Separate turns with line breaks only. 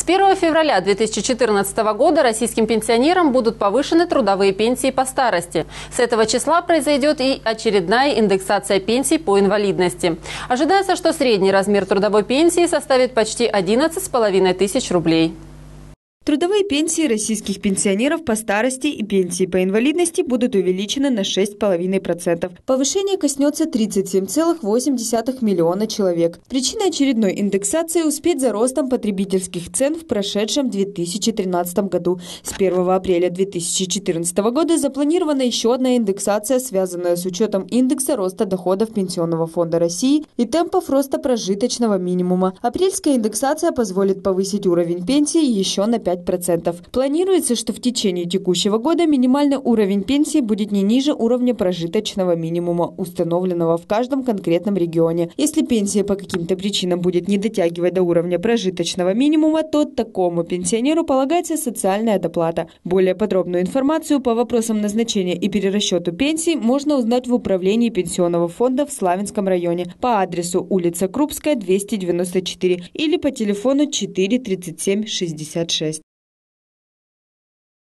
С 1 февраля 2014 года российским пенсионерам будут повышены трудовые пенсии по старости. С этого числа произойдет и очередная индексация пенсий по инвалидности. Ожидается, что средний размер трудовой пенсии составит почти 11,5 тысяч рублей.
Трудовые пенсии российских пенсионеров по старости и пенсии по инвалидности будут увеличены на 6,5%. Повышение коснется 37,8 миллиона человек. Причиной очередной индексации успеть за ростом потребительских цен в прошедшем 2013 году. С 1 апреля 2014 года запланирована еще одна индексация, связанная с учетом индекса роста доходов Пенсионного фонда России и темпов роста прожиточного минимума. Апрельская индексация позволит повысить уровень пенсии еще на 5%. Планируется, что в течение текущего года минимальный уровень пенсии будет не ниже уровня прожиточного минимума, установленного в каждом конкретном регионе. Если пенсия по каким-то причинам будет не дотягивать до уровня прожиточного минимума, то такому пенсионеру полагается социальная доплата. Более подробную информацию по вопросам назначения и перерасчету пенсий можно узнать в управлении Пенсионного фонда в Славянском районе по адресу улица Крупская, 294 или по телефону 4 37 66.